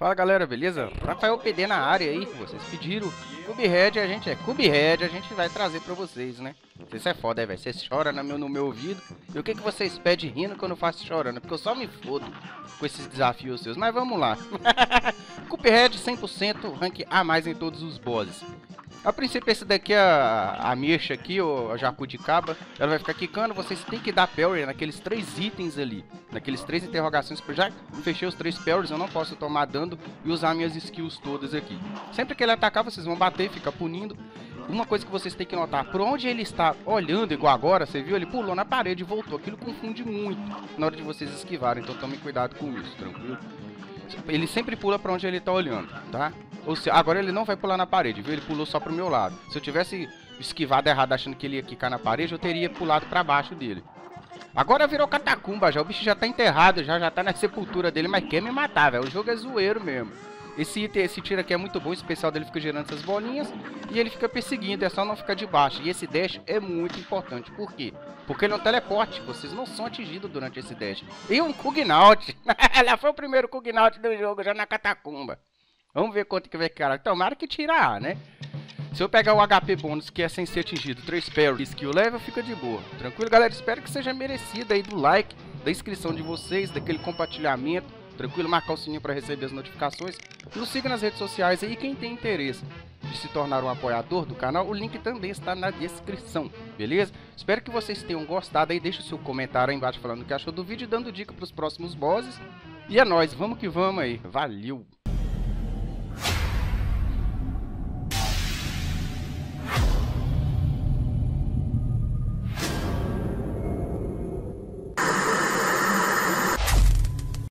Fala galera, beleza? Rafael PD na área aí, vocês pediram Cubhead, a gente Cubhead, a gente vai trazer pra vocês, né? Isso é foda, velho, vocês choram no meu ouvido. E o que vocês pedem rindo que eu não faço chorando? Porque eu só me fodo com esses desafios seus, mas vamos lá. Cubhead 100% rank A mais em todos os bosses. A princípio esse daqui, a mecha aqui, a Jacudicaba, ela vai ficar quicando, vocês tem que dar parry naqueles 3 itens ali. Naqueles 3 interrogações, porque eu já fechei os 3 parries, eu não posso tomar dano e usar minhas skills todas aqui. Sempre que ele atacar, vocês vão bater, fica punindo. Uma coisa que vocês têm que notar, por onde ele está olhando, igual agora, você viu? Ele pulou na parede e voltou, aquilo confunde muito na hora de vocês esquivarem, então tomem cuidado com isso, tranquilo? Ele sempre pula pra onde ele tá olhando, tá? Ou seja, agora ele não vai pular na parede, viu? Ele pulou só pro meu lado. Se eu tivesse esquivado errado achando que ele ia quicar na parede, eu teria pulado pra baixo dele. Agora virou catacumba já, o bicho já tá enterrado, já tá na sepultura dele, mas quer me matar, velho. O jogo é zoeiro mesmo. Esse tiro aqui é muito bom, o especial dele fica gerando essas bolinhas e ele fica perseguindo, é só não ficar de baixo. E esse dash é muito importante, por quê? Porque ele é um teleporte, vocês não são atingidos durante esse dash. E um Kugnaut, ela foi o primeiro Kugnaut do jogo, já na catacumba. Vamos ver quanto que vai ficar, tomara que tira A, né? Se eu pegar o HP bônus, que é sem ser atingido, 3 parry, skill level, fica de boa. Tranquilo, galera? Espero que seja merecido aí do like, da inscrição de vocês, daquele compartilhamento. Tranquilo? Marcar o sininho para receber as notificações. Nos siga nas redes sociais aí. Quem tem interesse de se tornar um apoiador do canal, o link também está na descrição, beleza? Espero que vocês tenham gostado aí. Deixa o seu comentário aí embaixo falando o que achou do vídeo e dando dica para os próximos bosses. E é nóis, vamos que vamos aí. Valeu!